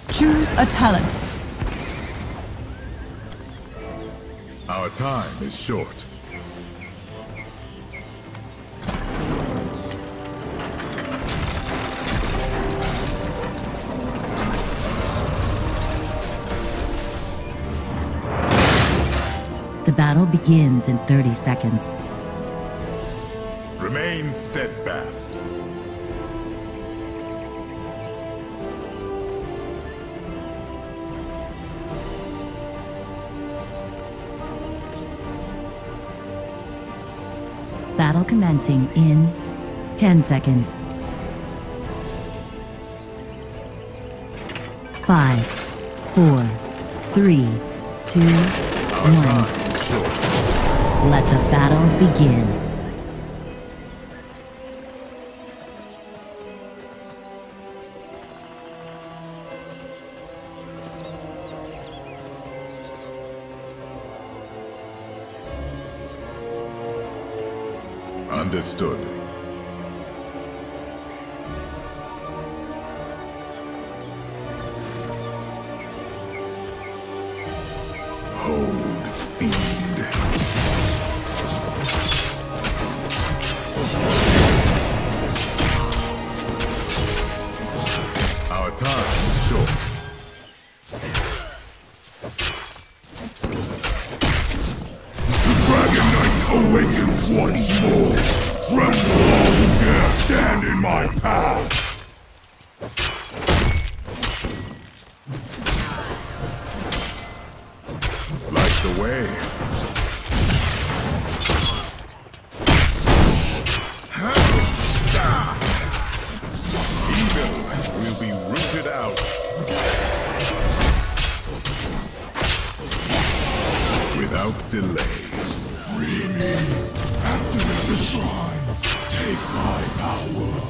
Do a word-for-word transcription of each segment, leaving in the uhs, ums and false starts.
Choose a talent. Our time is short. The battle begins in thirty seconds. Remain steadfast. Battle commencing in ten seconds. Five, four, three, two, one. Let the battle begin. Understood. Hold, fiend. Our time is short. The Dragon Knight awakens once more. Tremble all who dare stand in my path. Light the way. Evil will be rooted out. Without delay. Free me. Activate the shrine. Take my power.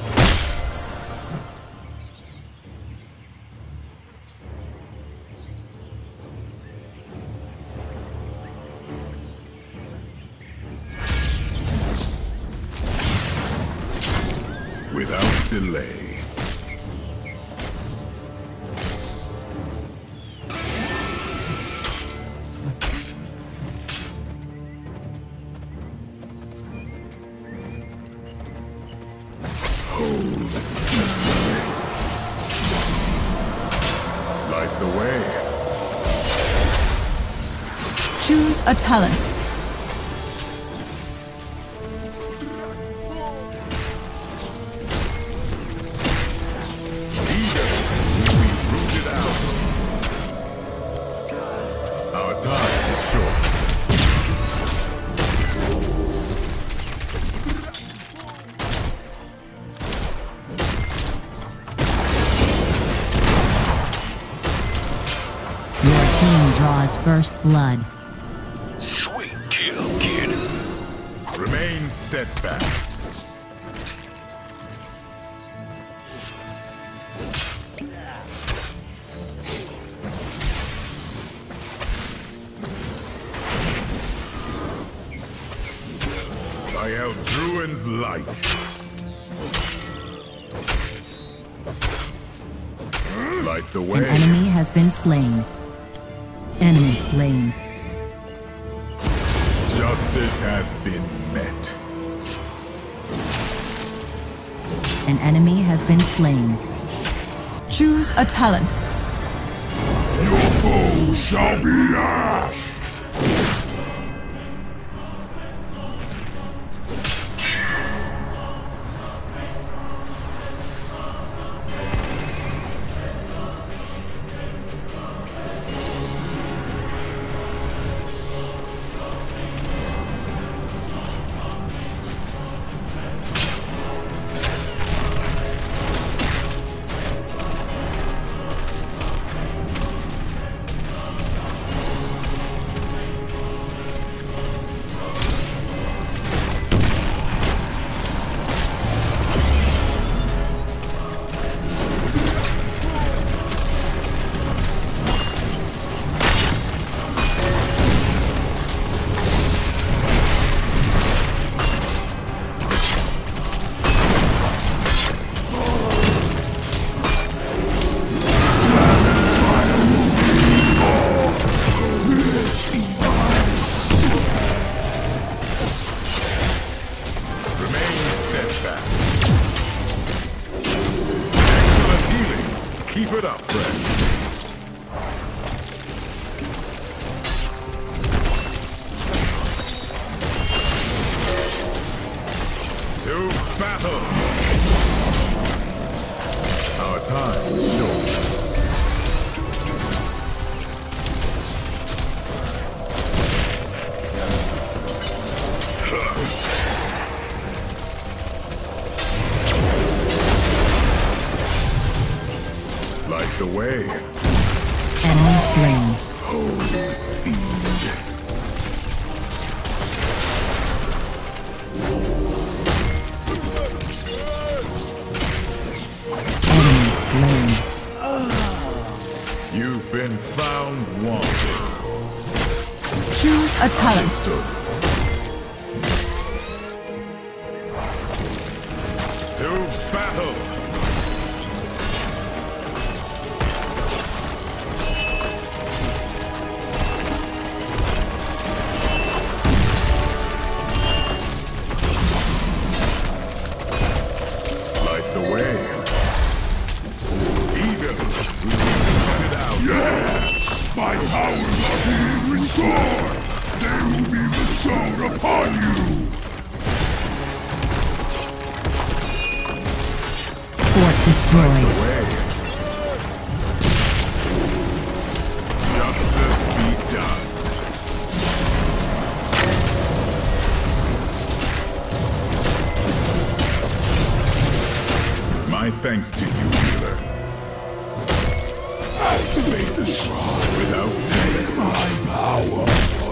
Without delay. Hold. Light the way. Choose a talent. Draws first blood. Sweet kill, kid. Remain steadfast. By Eldruin's light. Light the way. An enemy has been slain. Enemy slain. Justice has been met. An enemy has been slain. Choose a talent. Your foe shall be ash! Keep it up, friend. To battle! Our time is short. Light the way. Enemy slain. Holy fiend. Enemy slain. You've been found wanting. Choose a talent. Understood. To battle! Light the way. Evil will be shut out. Yes! My powers are being restored! They will be bestowed upon you! Fort destroyed. Away. Justice be done. My thanks to you, healer. Activate the shrine without taking my power.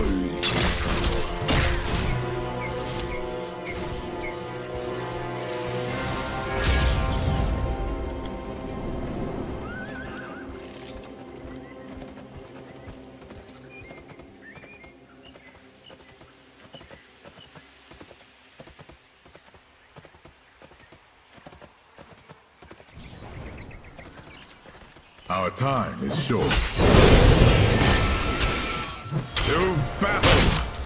Our time is short. To battle!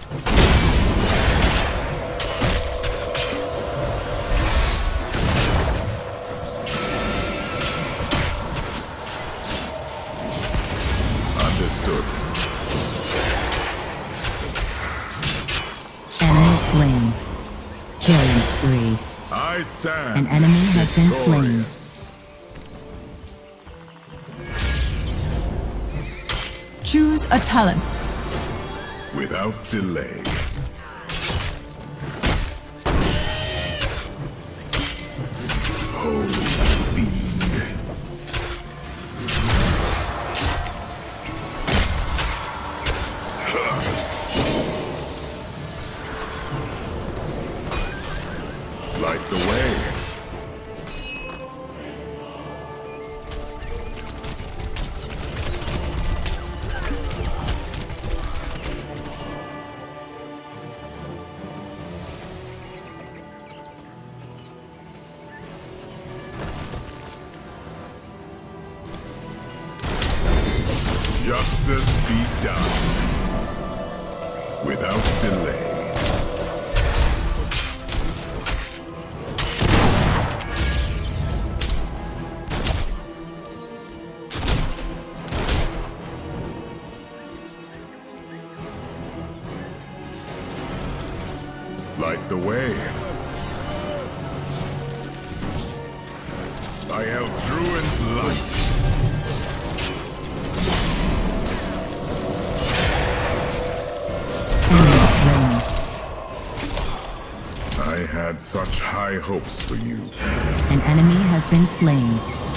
Understood. Enemy slain. Killing spree. I stand. An enemy has been slain. victorious. Choose a talent. Without delay. Holy fiend. Light the way. Justice be done. Without delay. Light the way. I have Druid's light. Enemy slain. I had such high hopes for you. An enemy has been slain.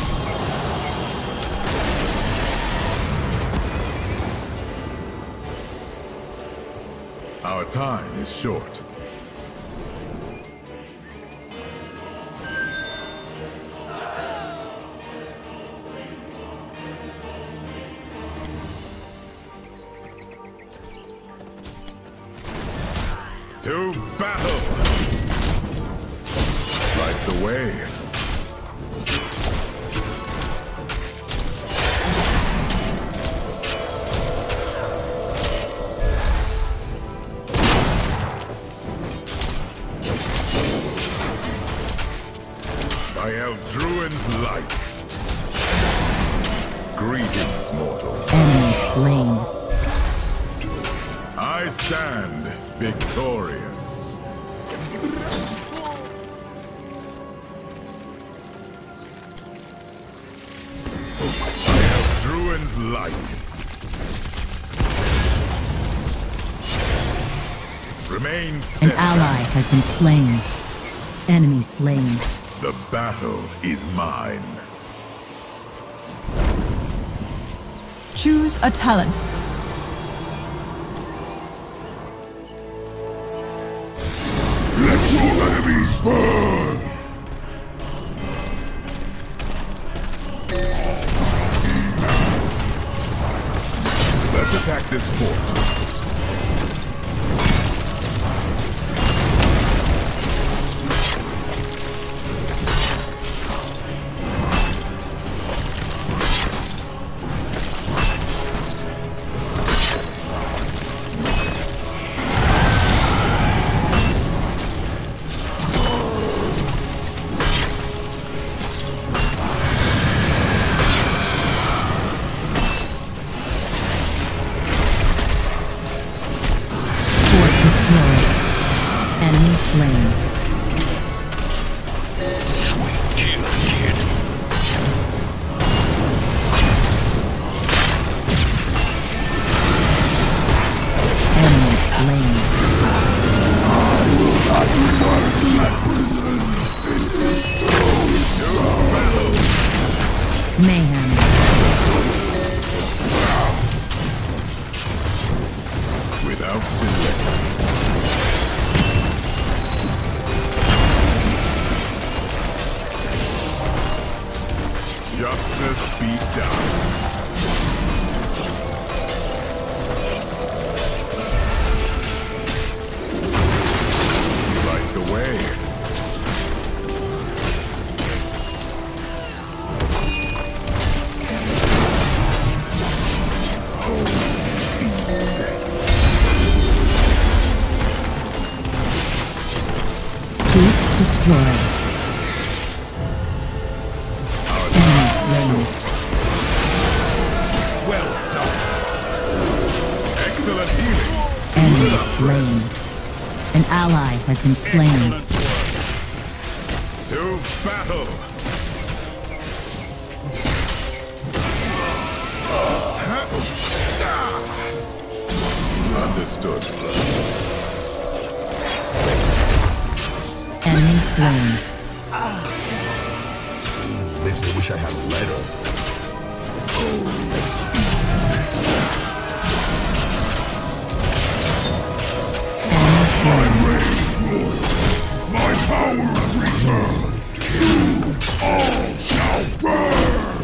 Our time is short. To battle! Light the way. I have Druid's light. Greetings, mortal. Enemy slain. I stand victorious. I have Druin's light. Remain An steadfast. ally has been slain. Enemy slain. The battle is mine. Choose a talent. Let your enemies burn! Let's attack this fort. Destroyed. Enemy slain. Sweet kill, kid. Enemy slain. I will not return to that prison. It is too slow. Mayhem. Without delay. Justice be done. Light the way. Keep destroyed. Enemy slain. Well done. Excellent healing. Enemy slain. An ally has been slain. Excellent work. To battle. Understood. Enemy slain. Makes me wish I had a letter. Enemy slain. My powers return. You all shall burn.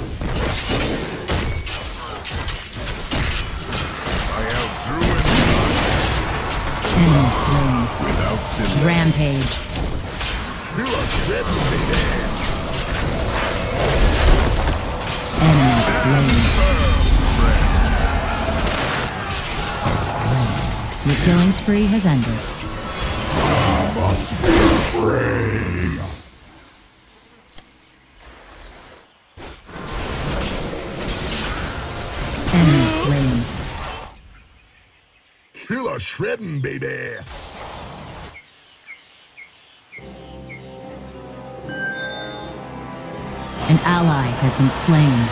I have Druid Enemy slain. without delay. Rampage. You are dead to me, man. Enemy slain. Your killing spree has ended. I must be free. Enemy slain. Killer shredding, baby. An ally has been slain.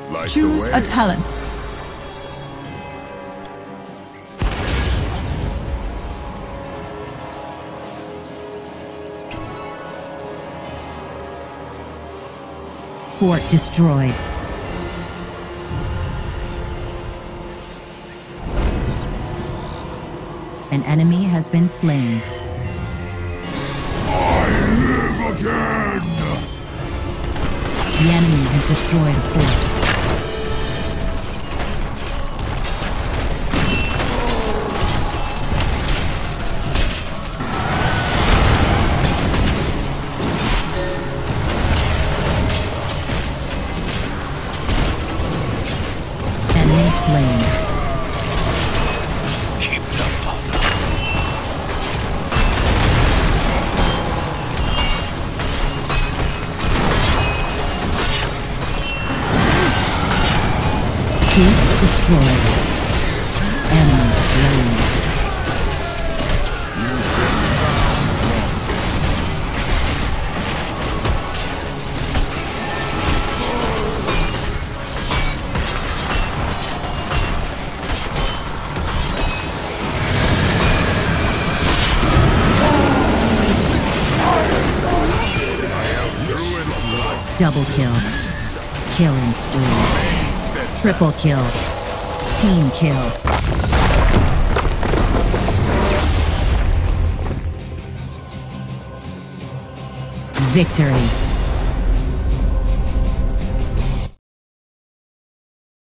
Light Choose the a way. talent. Fort destroyed. An enemy has been slain. I live again! The enemy has destroyed a fort. Enemy slain. Keep them up. Keep destroyed. Enemy slain. Double kill. Killing spree. Triple kill. Team kill. Victory.